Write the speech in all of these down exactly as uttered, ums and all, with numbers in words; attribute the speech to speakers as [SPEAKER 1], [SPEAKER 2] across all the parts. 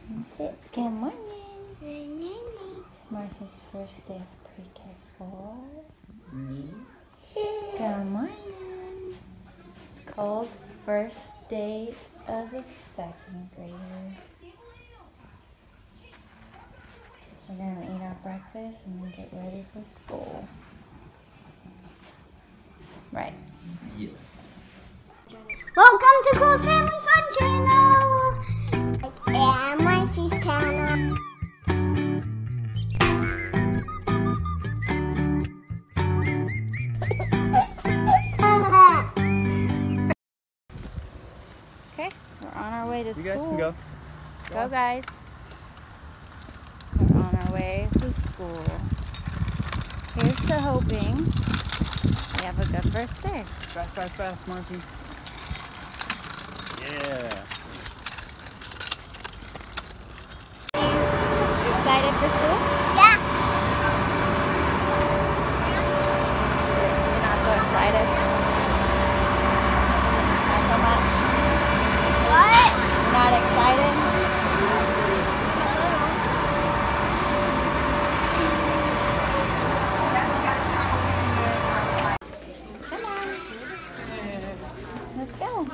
[SPEAKER 1] That's it. Good morning. Good morning. Marci's first day of pre-K four. Me. Good morning. It's Cole's first day as a second grader. We're gonna eat our breakfast and then get ready for school. Right.
[SPEAKER 2] Yes.
[SPEAKER 3] Welcome to Cole's Family Fun Channel! And Marci's channel.
[SPEAKER 1] Okay, we're on our way to
[SPEAKER 2] you
[SPEAKER 1] school.
[SPEAKER 2] You guys can go.
[SPEAKER 1] Go, go guys. We're on our way to school. Here's to hoping we have a good first day.
[SPEAKER 2] Fast, fast, fast, Marci. Yeah.
[SPEAKER 1] You excited for school?
[SPEAKER 3] Yeah.
[SPEAKER 1] You're not so excited? Not so much?
[SPEAKER 3] What?
[SPEAKER 1] You're not excited? Come on. Let's go.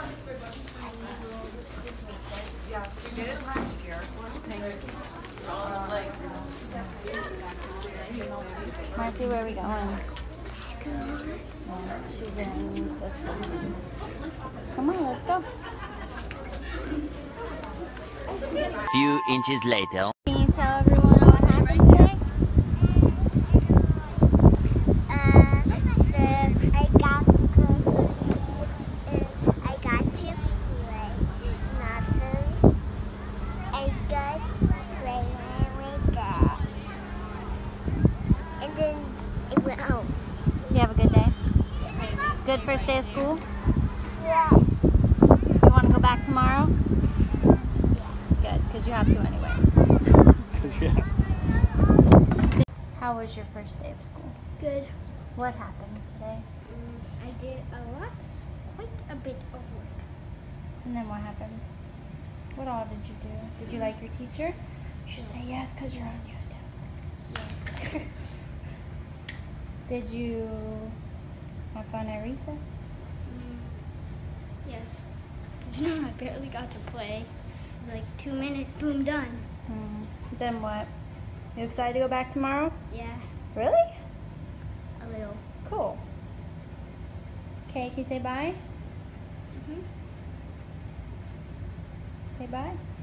[SPEAKER 1] Marci, where are we going?
[SPEAKER 3] School.
[SPEAKER 1] Yeah, she's in this one. Come on, let's go.
[SPEAKER 4] Few inches later.
[SPEAKER 1] Can you tell everyone what happened today?
[SPEAKER 3] Uh, so I got to go to sleep and I got to play. Nothing. I got to play when I wake up. And then it went home.
[SPEAKER 1] You have a good day? Good first day of school?
[SPEAKER 3] Yeah.
[SPEAKER 1] You want to go back tomorrow? Good, because you have to anyway.
[SPEAKER 2] Because you have to.
[SPEAKER 1] How was your first day of school?
[SPEAKER 3] Good.
[SPEAKER 1] What happened today?
[SPEAKER 3] Um, I did a lot, quite a bit of work.
[SPEAKER 1] And then what happened? What all did you do? Did you like your teacher? You should say yes because you're on YouTube.
[SPEAKER 3] Yes.
[SPEAKER 1] Did you have fun at recess?
[SPEAKER 3] Mm, yes. I barely got to play. It was like two minutes, boom, done.
[SPEAKER 1] Hmm. Then what? You excited to go back tomorrow?
[SPEAKER 3] Yeah,
[SPEAKER 1] Really?
[SPEAKER 3] a little.
[SPEAKER 1] Cool. Okay, can you say bye?
[SPEAKER 3] Mm-hmm.
[SPEAKER 1] Say bye.